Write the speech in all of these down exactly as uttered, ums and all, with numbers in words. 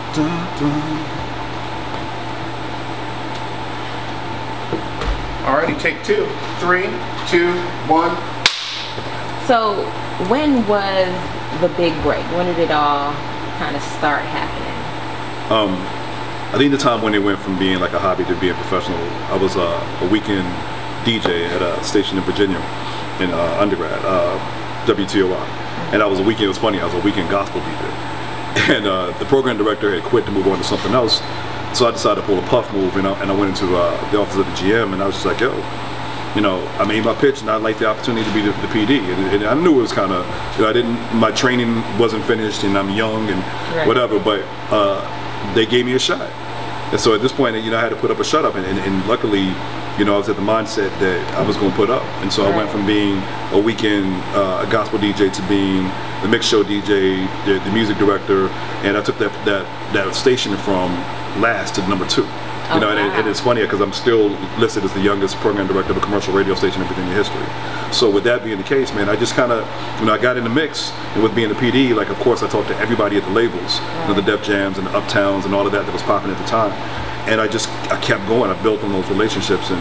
dun, dun. Alrighty, take two, three, two, one. So, when was the big break? When did it all kind of start happening? Um, I think the time when it went from being like a hobby to being professional. I was uh, a weekend D J at a station in Virginia in uh, undergrad, uh, W T O I, and I was a weekend. It was funny. I was a weekend gospel D J, and uh, the program director had quit to move on to something else. So I decided to pull a puff move, and I, and I went into uh, the office of the G M, and I was just like, yo, you know, I made my pitch, and I'd like the opportunity to be the, the P D. And, and I knew it was kind of, you know, I didn't, my training wasn't finished, and I'm young and right. whatever, but uh, they gave me a shot. And so at this point, you know, I had to put up a shut up, and, and, and luckily, you know, I was at the mindset that I was going to put up. And so right. I went from being a weekend uh, a gospel D J to being the mix show D J, the, the music director, and I took that that that station from last to number two. You oh, know, and, wow. it, and it's funny because I'm still listed as the youngest program director of a commercial radio station in Virginia history. So with that being the case, man, I just kind of, you know, I got in the mix, and with being the P D, like of course I talked to everybody at the labels, right. you know, the Def Jams and the Uptowns and all of that that was popping at the time. And I just, I kept going. I built on those relationships,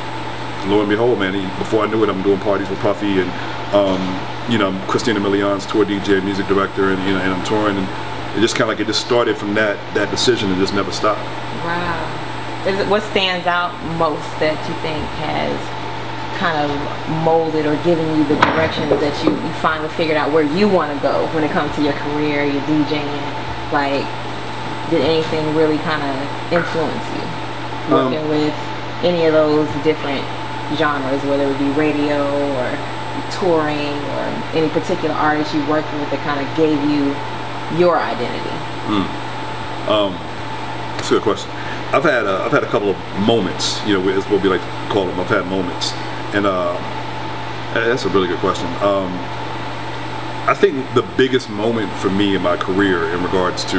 and lo and behold, man, he, before I knew it, I'm doing parties with Puffy, and um, you know, Christina Milian's tour D J, music director, and you know, and I'm touring, and it just kind of like it just started from that that decision and just never stopped. Wow. Is it, what stands out most that you think has kind of molded or given you the direction that you, you finally figured out where you want to go when it comes to your career, your DJing? Like, did anything really kind of influence you working um, with any of those different genres, whether it would be radio or touring or any particular artist you worked with that kind of gave you your identity? Mm. Um, that's a good question. I've had a, I've had a couple of moments, you know, as what we like to call them. I've had moments, and uh, that's a really good question. Um, I think the biggest moment for me in my career in regards to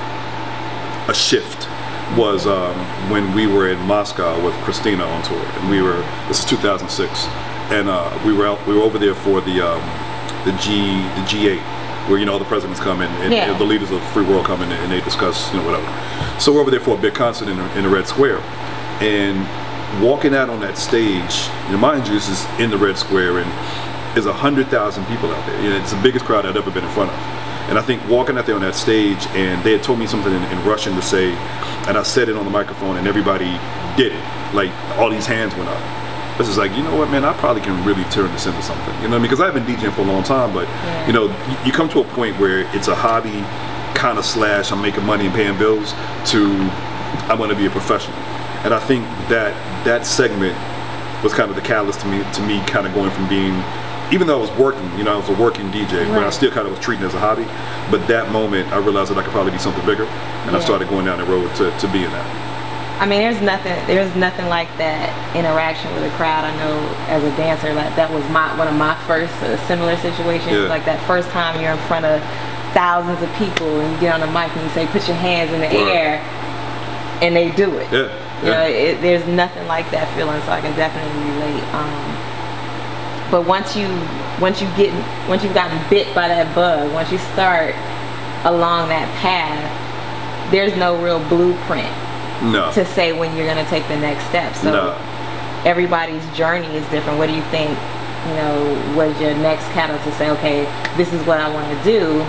a shift was um, when we were in Moscow with Christina on tour, and we were. This is two thousand six, and uh, we were out, we were over there for the um, the G the G eight. Where, you know, all the presidents come in, and, yeah. and the leaders of the free world come in, and they discuss, you know, whatever. So we're over there for a big concert in the, in the Red Square, and walking out on that stage, you know, mind you, this is in the Red Square, and there's a hundred thousand people out there. You know, it's the biggest crowd I'd ever been in front of. And I think walking out there on that stage, and they had told me something in, in Russian to say, and I said it on the microphone, and everybody did it. Like all these hands went up. This is like, you know what, man, I probably can really turn this into something. You know what I mean? Because I've been DJing for a long time, but, yeah. you know, you, you come to a point where it's a hobby kind of slash I'm making money and paying bills to I'm going to be a professional. And I think that that segment was kind of the catalyst to me, to me kind of going from being, even though I was working, you know, I was a working D J, right. but I still kind of was treating it as a hobby. But that moment, I realized that I could probably be something bigger, and yeah. I started going down the road to, to being that. I mean, there's nothing, there's nothing like that interaction with a crowd. I know as a dancer, like that was my one of my first uh, similar situations. Yeah. Like that first time you're in front of thousands of people and you get on the mic and you say, "Put your hands in the Word. air," and they do it. Yeah. You know, it, there's nothing like that feeling, so I can definitely relate. Um, but once you, once you get, once you've gotten bit by that bug, once you start along that path, there's no real blueprint. No. To say when you're going to take the next step. So no. everybody's journey is different. What do you think, you know, was your next catalyst to say, okay, this is what I want to do,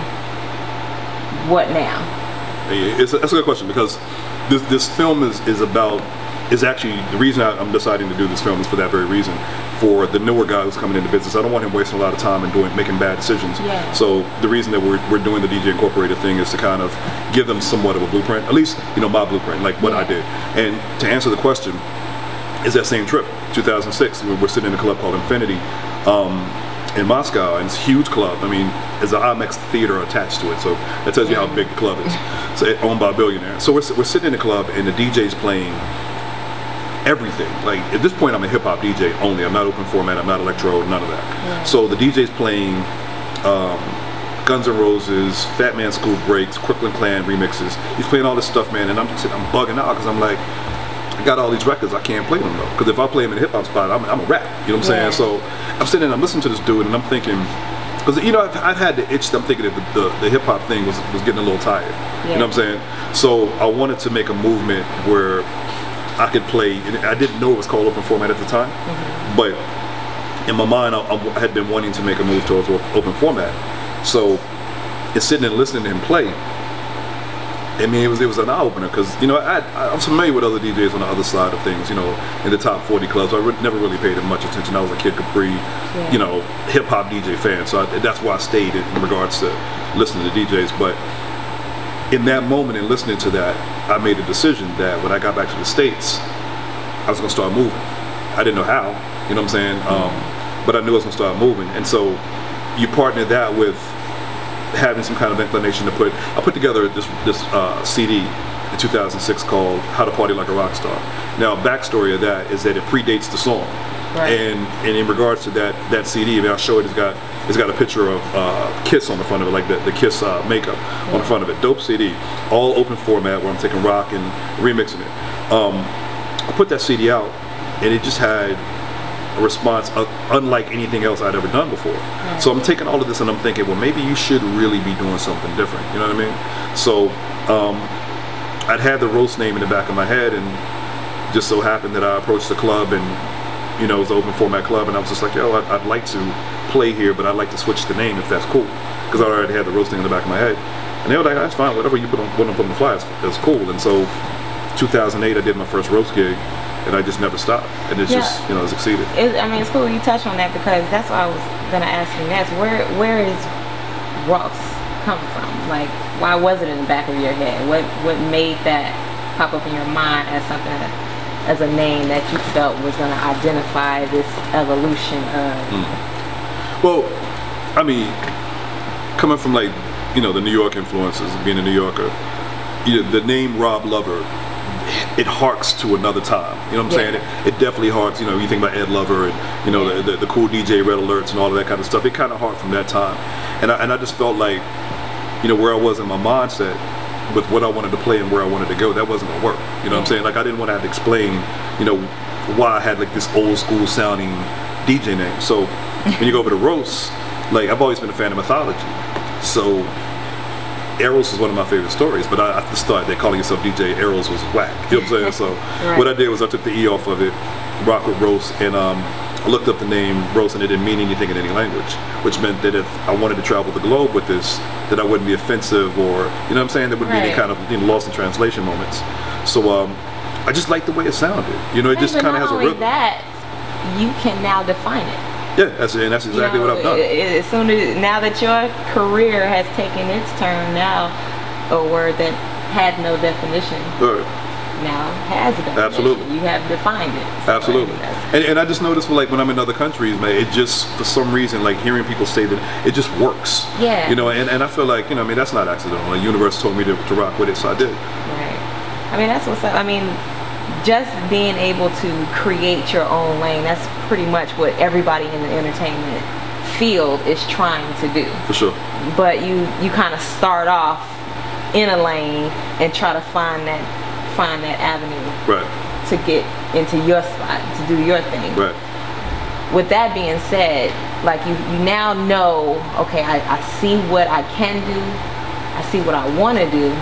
what now? It's a, that's a good question, because this, this film is, is about, is actually, the reason I, I'm deciding to do this film is for that very reason. For the newer guy who's coming into business, I don't want him wasting a lot of time and doing making bad decisions. Yeah. So the reason that we're, we're doing the D J Incorporated thing is to kind of give them somewhat of a blueprint, at least, you know, my blueprint, like what yeah. I did. And to answer the question, is that same trip, two thousand six, we're sitting in a club called Infinity um, in Moscow, and it's a huge club. I mean, there's an IMAX theater attached to it, so that tells you how big the club is. So it, owned by a billionaire. So we're, we're sitting in the club, and the D J's playing everything. Like at this point I'm a hip hop D J only. I'm not open format, I'm not electro, none of that. Yeah. So the D J's playing um, Guns N' Roses, Fat Man School Breaks, Crooklyn Clan remixes. He's playing all this stuff, man, and I'm just, I'm bugging out because I'm like, I got all these records, I can't play them though. Because if I play them in a hip hop spot, I'm, I'm a rap. You know what I'm yeah. saying? So I'm sitting and I'm listening to this dude, and I'm thinking, because you know I've, I've had the itch. I'm thinking that the, the, the hip hop thing was was getting a little tired. Yeah. You know what I'm saying? So I wanted to make a movement where I could play. And I didn't know it was called open format at the time, mm-hmm. but in my mind, I, I had been wanting to make a move towards open format. So it's sitting and listening to him play. I mean, it was it was an eye opener because you know I I was familiar with other D Js on the other side of things. You know, in the top forty clubs, I re never really paid them much attention. I was a Kid Capri, yeah. you know, hip hop D J fan. So I, that's why I stayed in, in regards to listening to D Js. But in that moment, in listening to that, I made a decision that when I got back to the States, I was gonna start moving. I didn't know how. You know what I'm saying? Um, but I knew I was gonna start moving, and so you partner that with having some kind of inclination to put. I put together this this uh, C D in two thousand six called "How to Party Like a Rock Star." Now, backstory of that is that it predates the song, right. and and in regards to that that C D, I mean, I'll show it. It's got it's got a picture of uh, Kiss on the front of it, like the the Kiss uh, makeup yeah. on the front of it. Dope C D, all open format where I'm taking rock and remixing it. Um, I put that C D out, and it just had a response uh, unlike anything else I'd ever done before. Right. So I'm taking all of this and I'm thinking, well, maybe you should really be doing something different. You know what I mean? So um, I'd had the roast name in the back of my head, and just so happened that I approached the club, and you know, it was an open format club, and I was just like, yo, I'd, I'd like to play here, but I'd like to switch the name if that's cool, because I already had the roast name in the back of my head. And they were like, that's fine, whatever you put on, put on, put on the fly, it's cool. And so two thousand eight, I did my first roast gig. And I just never stopped, and it's yeah. just, you know, it's exceeded. It, I mean, it's cool you touched on that, because that's what I was gonna ask you next. Where, where is Ross come from? Like, why was it in the back of your head? What, what made that pop up in your mind as something, that, as a name that you felt was gonna identify this evolution of? Mm. Well, I mean, coming from like, you know, the New York influences, being a New Yorker, you know, the name Rob Lover, it harks to another time. You know what I'm yeah. saying? It, it definitely harks, you know, you think about Ed Lover and, you know, yeah. the, the, the cool D J Red Alerts and all of that kind of stuff. It kind of harked from that time. And I, and I just felt like, you know, where I was in my mindset with what I wanted to play and where I wanted to go, that wasn't going to work. You know yeah. what I'm saying? Like, I didn't want to have to explain, you know, why I had like this old school sounding D J name. So when you go over to roast, like, I've always been a fan of mythology. So Eros is one of my favorite stories, but I, at the start, they're calling yourself D J Eros was whack. You know what I'm saying? So right. what I did was I took the E off of it, rock with roast, and um, I looked up the name roast, and it didn't mean anything in any language, which meant that if I wanted to travel the globe with this, that I wouldn't be offensive, or, you know what I'm saying, there wouldn't right. be any kind of, you know, lost in translation moments. So um, I just liked the way it sounded. You know, it just kind of has a rhythm. That, you can now define it. Yeah, that's and that's exactly you know, what I've done. As soon as now that your career has taken its turn, now a word that had no definition right. now has a definition. Absolutely, you have defined it. So absolutely, and, and I just noticed, like when I'm in other countries, man, it just for some reason, like hearing people say that, it just works. Yeah, you know, and, and I feel like, you know, I mean, that's not accidental. The universe told me to, to rock with it, so I did. Right. I mean, that's what's up. I mean, just being able to create your own lane, that's pretty much what everybody in the entertainment field is trying to do. For sure. But you you kind of start off in a lane and try to find that find that avenue right. to get into your spot, to do your thing. Right. With that being said, like you, you now know, okay, I, I see what I can do, I see what I want to do.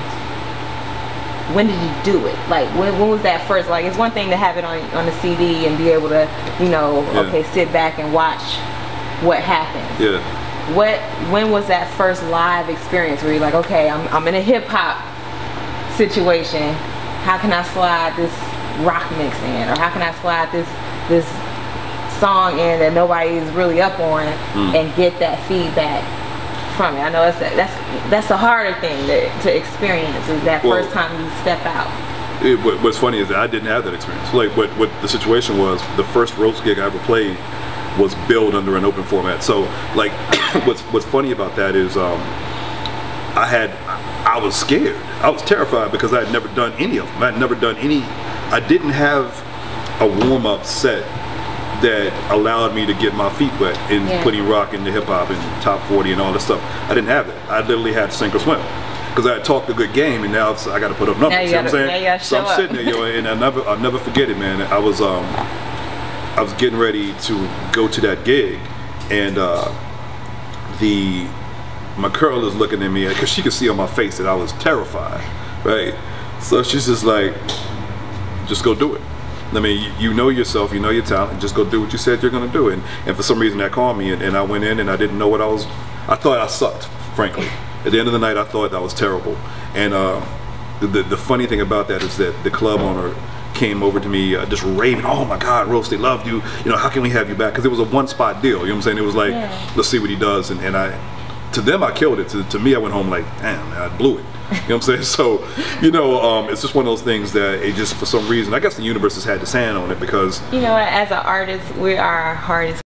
When did you do it? Like, when, when was that first? Like, it's one thing to have it on on the C D and be able to, you know, yeah. okay, sit back and watch what happens. Yeah. What? When was that first live experience where you're like, okay, I'm I'm in a hip hop situation. How can I slide this rock mix in, or how can I slide this this song in that nobody's really up on, mm. and get that feedback from it? I know that's that's that's the harder thing to, to experience, is that well, first time you step out. It, what, what's funny is that I didn't have that experience. Like what what the situation was, the first roast gig I ever played was billed under an open format. So like what's what's funny about that is um, I had I was scared. I was terrified because I had never done any of them. I had never done any. I didn't have a warm up set that allowed me to get my feet wet in yeah. putting rock into hip hop and top forty and all this stuff. I didn't have that. I literally had to sink or swim, because I had talked a good game, and now I got to put up numbers. You know what I'm saying? So I'm up. sitting there, yo, and I never, I'll never forget it, man. I was, um, I was getting ready to go to that gig, and uh, the my girl is looking at me because she could see on my face that I was terrified, right? So she's just like, just go do it. I mean, you, you know yourself, you know your talent, just go do what you said you're gonna do. And, and for some reason that called me, and, and I went in and I didn't know what I was, I thought I sucked, frankly. At the end of the night, I thought I was terrible. And uh, the, the funny thing about that is that the club owner came over to me uh, just raving, oh my God, Roast, they loved you. You know, how can we have you back? Because it was a one spot deal, you know what I'm saying? It was like, yeah. let's see what he does. And, and I, to them, I killed it. To, to me, I went home like, damn, man, I blew it. You know what I'm saying? So, you know, um, it's just one of those things that it just, for some reason, I guess the universe has had its hand on it because... You know, as an artist, we are our hardest